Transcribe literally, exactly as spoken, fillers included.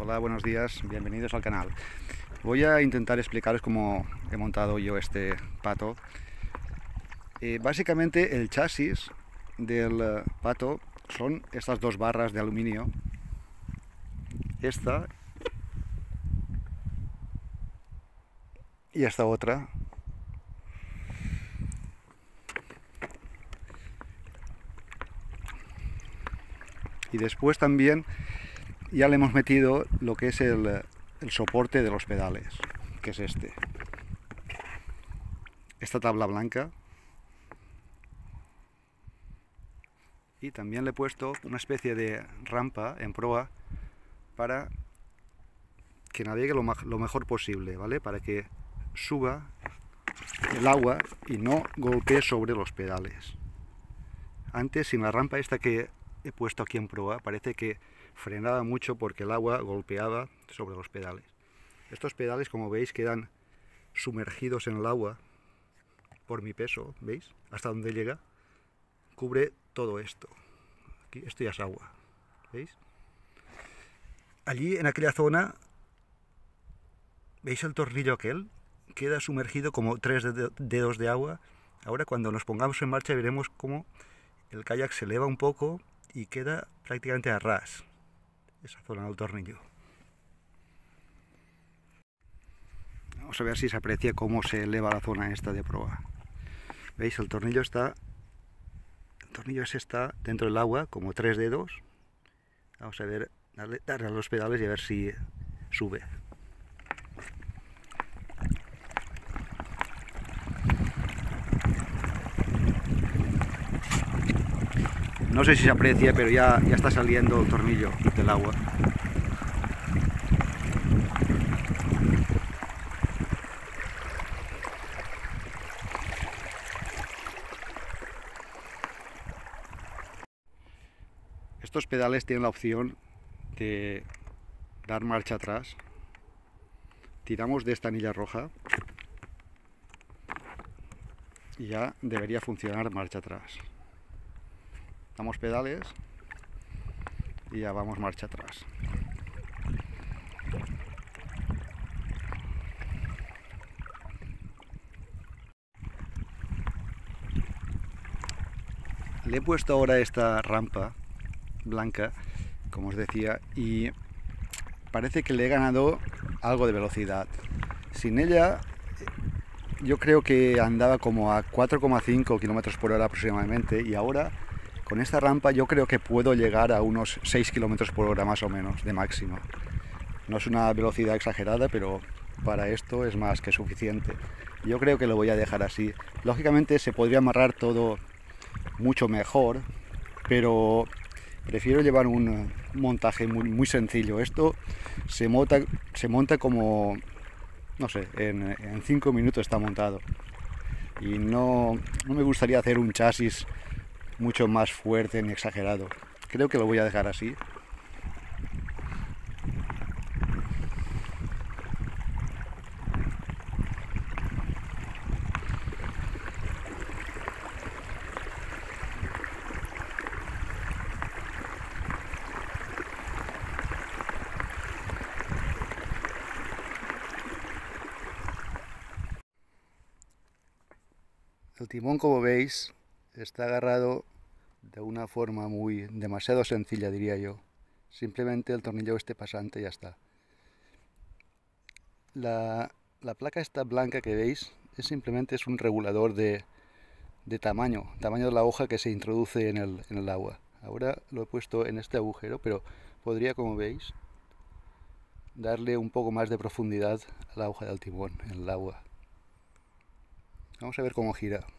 Hola, buenos días, bienvenidos al canal. Voy a intentar explicaros cómo he montado yo este pato. Eh, básicamente el chasis del eh, pato son estas dos barras de aluminio. Esta y esta otra. Y después también ya le hemos metido lo que es el, el soporte de los pedales, que es este. Esta tabla blanca. Y también le he puesto una especie de rampa en proa para que navegue lo, lo mejor posible, ¿vale? Para que suba el agua y no golpee sobre los pedales. Antes, sin la rampa esta que he puesto aquí en proa, parece que frenaba mucho porque el agua golpeaba sobre los pedales. Estos pedales, como veis, quedan sumergidos en el agua por mi peso, ¿veis? Hasta donde llega, cubre todo esto. Aquí, esto ya es agua, ¿veis? Allí, en aquella zona, ¿veis el tornillo aquel? Queda sumergido como tres dedos de agua. Ahora, cuando nos pongamos en marcha, veremos cómo el kayak se eleva un poco y queda prácticamente a ras esa zona del tornillo. Vamos a ver si se aprecia cómo se eleva la zona esta de proa. ¿Veis? El tornillo está el tornillo ese está dentro del agua, como tres dedos. Vamos a ver, darle, darle a los pedales y a ver si sube. No sé si se aprecia, pero ya, ya está saliendo el tornillo del agua. Estos pedales tienen la opción de dar marcha atrás. Tiramos de esta anilla roja y ya debería funcionar marcha atrás. Damos pedales y ya vamos marcha atrás. Le he puesto ahora esta rampa blanca, como os decía, y parece que le he ganado algo de velocidad. Sin ella, yo creo que andaba como a cuatro coma cinco kilómetros por hora aproximadamente, y ahora con esta rampa yo creo que puedo llegar a unos seis kilómetros por hora más o menos de máximo. No es una velocidad exagerada, pero para esto es más que suficiente. Yo creo que lo voy a dejar así. Lógicamente se podría amarrar todo mucho mejor, pero prefiero llevar un montaje muy, muy sencillo. Esto se monta, se monta como, no sé, en, en cinco minutos está montado. Y no, no me gustaría hacer un chasis mucho más fuerte ni exagerado. Creo que lo voy a dejar así. El timón, como veis, está agarrado de una forma muy demasiado sencilla, diría yo. Simplemente el tornillo este pasante y ya está. La, la placa esta blanca que veis es simplemente es un regulador de, de tamaño, tamaño de la hoja que se introduce en el, en el agua. Ahora lo he puesto en este agujero, pero podría, como veis, darle un poco más de profundidad a la hoja del timón en el agua. Vamos a ver cómo gira.